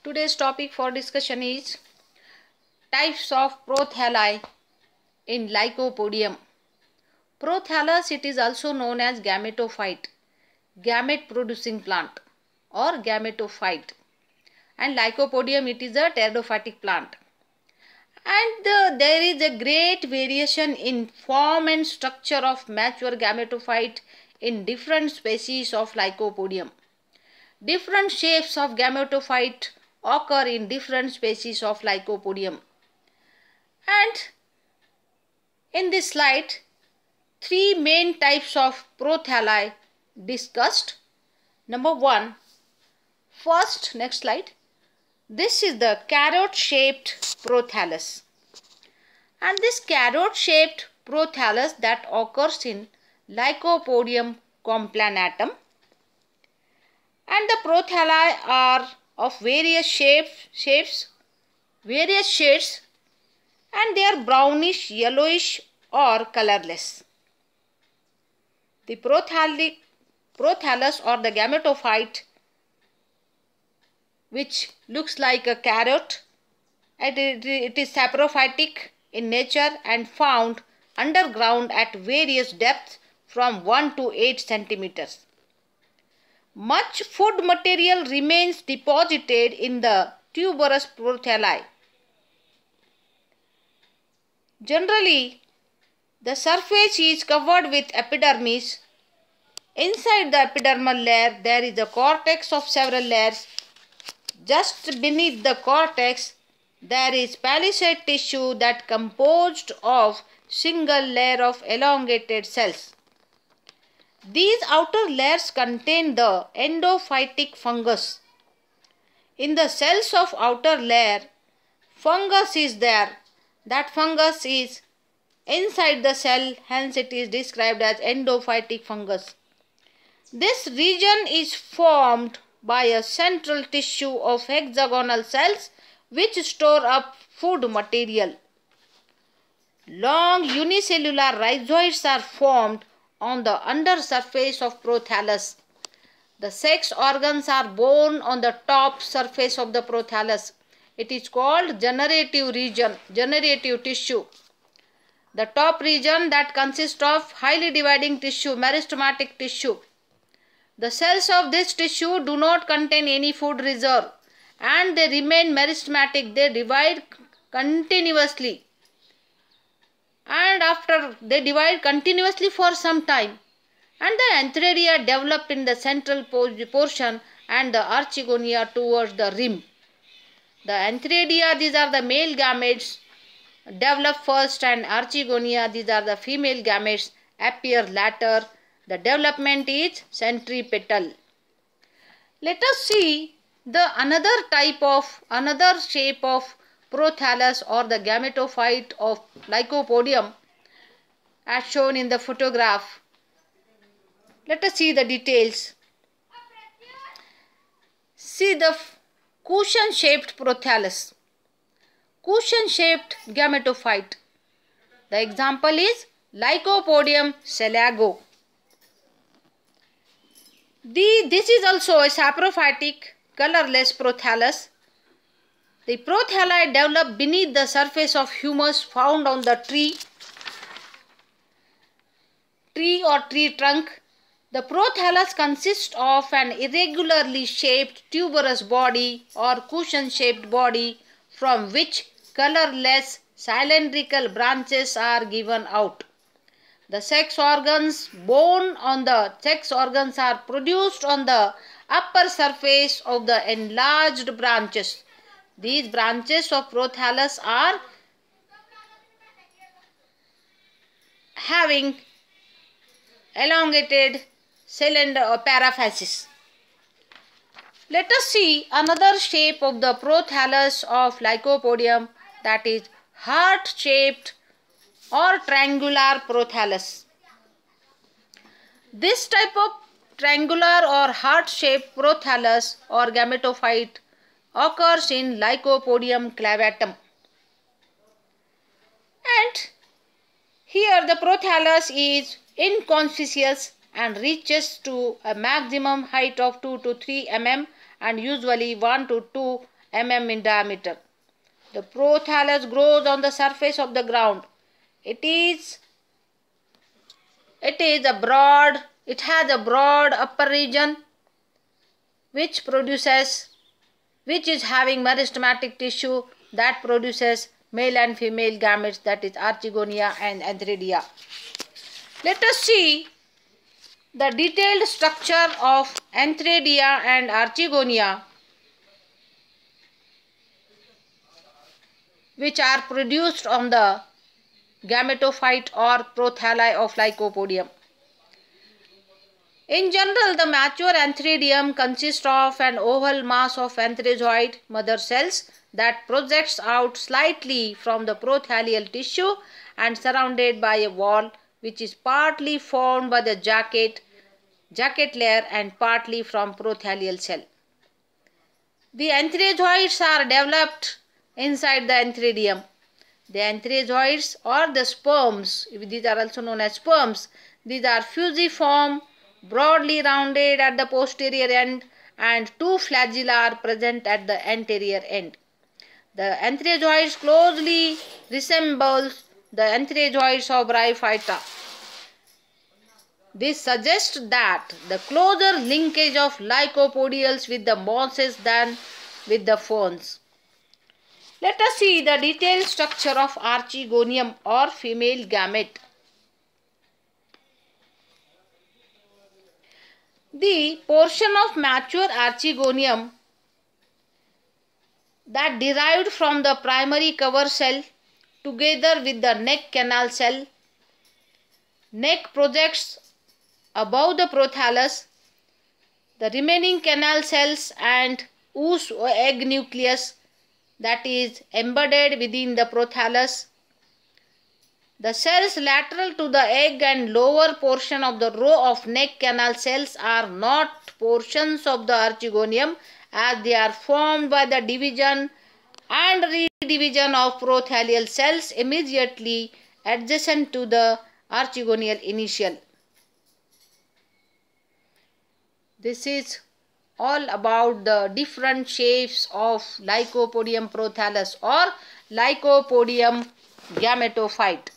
Today's topic for discussion is types of prothalli in Lycopodium. Prothallus, it is also known as gametophyte, gamete producing plant or gametophyte, and Lycopodium, it is a pteridophytic plant. And there is a great variation in form and structure of mature gametophyte in different species of Lycopodium. Different shapes of gametophyte occur in different species of Lycopodium. And in this slide, three main types of prothalli discussed. Number one, first, next slide. This is the carrot-shaped prothallus. And this carrot-shaped prothallus that occurs in Lycopodium complanatum. And the prothalli are of various shapes, various shades, and they are brownish, yellowish or colorless. The prothallus or the gametophyte, which looks like a carrot, and it is saprophytic in nature and found underground at various depths from 1 to 8 centimeters. Much food material remains deposited in the tuberous prothalli. Generally, the surface is covered with epidermis. Inside the epidermal layer, there is a cortex of several layers. Just beneath the cortex, there is palisade tissue that composed of single layer of elongated cells. These outer layers contain the endophytic fungus. In the cells of outer layer, fungus is there. That fungus is inside the cell, hence it is described as endophytic fungus. This region is formed by a central tissue of hexagonal cells which store up food material. Long unicellular rhizoids are formed on the under surface of prothallus. The sex organs are borne on the top surface of the prothallus. It is called generative region, generative tissue. The top region that consists of highly dividing tissue, meristematic tissue. The cells of this tissue do not contain any food reserve and they remain meristematic. They divide continuously. And after they divide continuously for some time, and the antheridia develop in the central portion and the archegonia towards the rim. The antheridia, these are the male gametes, develop first, and archegonia, these are the female gametes, appear later. The development is centripetal. Let us see the another shape of prothallus or the gametophyte of Lycopodium as shown in the photograph. Let us see the details. See the cushion-shaped prothallus, cushion-shaped gametophyte. The example is Lycopodium selago. This is also a saprophytic, colorless prothallus. The prothalli develop beneath the surface of humus found on the tree or tree trunk. The prothallus consists of an irregularly shaped tuberous body or cushion-shaped body from which colorless cylindrical branches are given out. The sex organs are produced on the upper surface of the enlarged branches. These branches of prothallus are having elongated cylinder or paraphysis. Let us see another shape of the prothallus of Lycopodium, that is heart-shaped or triangular prothallus. This type of triangular or heart-shaped prothallus or gametophyte occurs in Lycopodium clavatum. And here the prothallus is inconspicuous and reaches to a maximum height of 2 to 3 mm and usually 1 to 2 mm in diameter. The prothallus grows on the surface of the ground. It has a broad upper region which is having meristematic tissue that produces male and female gametes, that is archegonia and antheridia. Let us see the detailed structure of antheridia and archegonia, which are produced on the gametophyte or prothalli of Lycopodium. In general, the mature antheridium consists of an oval mass of antherozoid mother cells that projects out slightly from the prothallial tissue and surrounded by a wall which is partly formed by the jacket layer and partly from prothallial cell. The antherozoids are developed inside the antheridium. The antherozoids or the sperms, these are also known as sperms, these are fusiform, broadly rounded at the posterior end, and two flagella are present at the anterior end. The antherozoids closely resembles the antherozoids of Bryophyta. This suggests that the closer linkage of lycopodials with the mosses than with the ferns. Let us see the detailed structure of archegonium or female gamete. The portion of mature archegonium that derived from the primary cover cell together with the neck canal cell. Neck projects above the prothallus. The remaining canal cells and ooze or egg nucleus that is embedded within the prothallus. The cells lateral to the egg and lower portion of the row of neck canal cells are not portions of the archegonium, as they are formed by the division and redivision of prothallial cells immediately adjacent to the archegonial initial. This is all about the different shapes of Lycopodium prothallus or Lycopodium gametophyte.